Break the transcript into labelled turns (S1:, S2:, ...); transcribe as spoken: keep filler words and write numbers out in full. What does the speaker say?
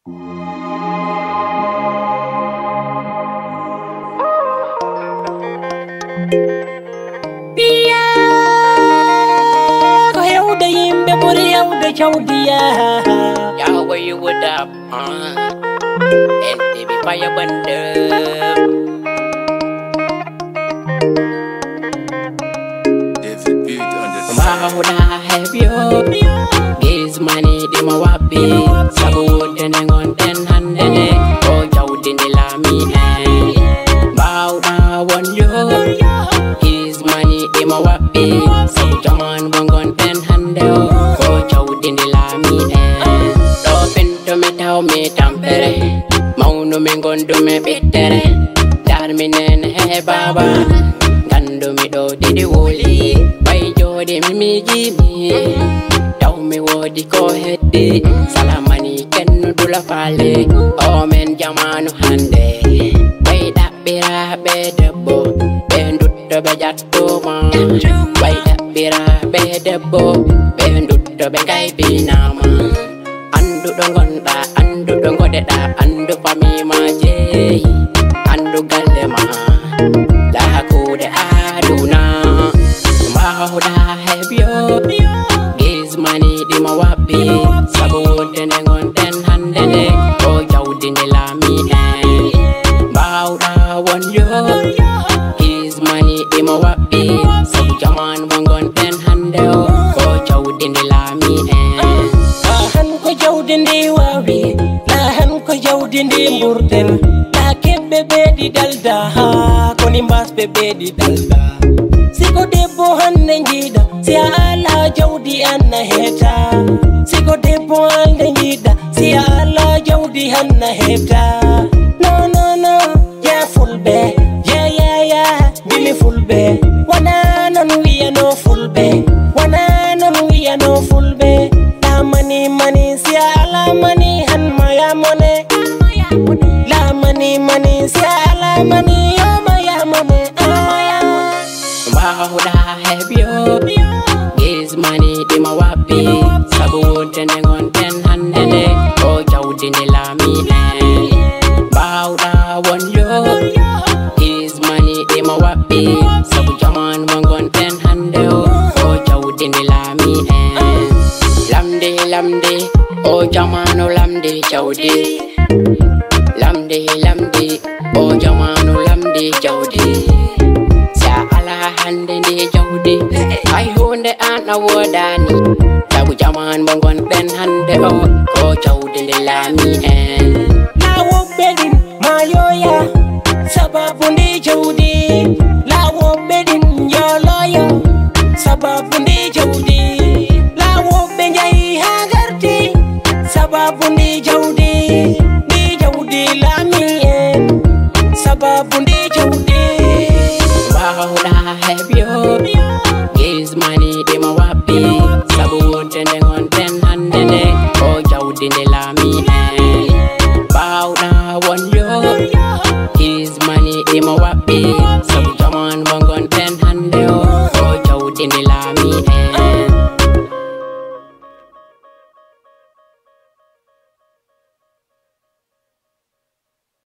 S1: Pia ko hewde yimɓe ɓuri hewde cawdiya
S2: Y'all where you would up uh, and baby fire bande Mahuna have you Giz money di mawabi Sabu dene ngon den handene Ko jau dini lami eh Mahuna want you Giz money di mawabi Sabu jaman bongon den hande Ko jau dini lami eh Do pinto me tau me tampere Maunu me gondu me bitere Dar mi nene he baba Gandu mi do didi woli Wode mi jimi Daw mi wodi ko heddi Salamani kennu dula fale O men jamanu hande Way daɓɓira ɓe debbo Ɓe ndutto ɓe jattuma Way daɓɓira ɓe debbo Ɓe ndutto ɓe gaybinama Anduɗo gonɗa, anduɗo goɗeɗa Andu famima jeyi Andu galle ma Lakude aduna Mahuna have you Giz money di mawabi Sabu dene ngon den handene Ko jau dini lami eh Mahuna want you Giz money di mawabi Sabu jaman bongon den hande Ko jau dini lami eh
S1: Lahan ko jau dini wawi Lahan ko jau dini murten La kebbe bedi dalda Koni mbas be bedi dalda Siko debbo hande jida Si ala jawdi anna heta Siko debbo hande jida Si ala jawdi anna heta No no no Ya fulbe Ya ya ya Bili fulbe Wana non wiya no fulbe Wana non wiya no fulbe La mani mani Si ala mani han maya mone La mani mani Si ala mani yo maya mone
S2: Mahuna have you Giz money di mawabi Sabu dene ngon den handene Ko jau dini lami eh Mahuna want you Giz money di mawabi Sabu jaman bongon den hande Ko jau dini lami eh Lamde lamde O jamanu lamde jawdi Lamde lamde O jamanu lamde jawdi Hande ndi jawdi ay hunde an a wodani Sabu jaman bongon den hande o Ko jawdi nde lami en
S1: Lawo bedin mayoya Sababu ndi jawdi Lawo bedin yoloyo Sababu ndi jawdi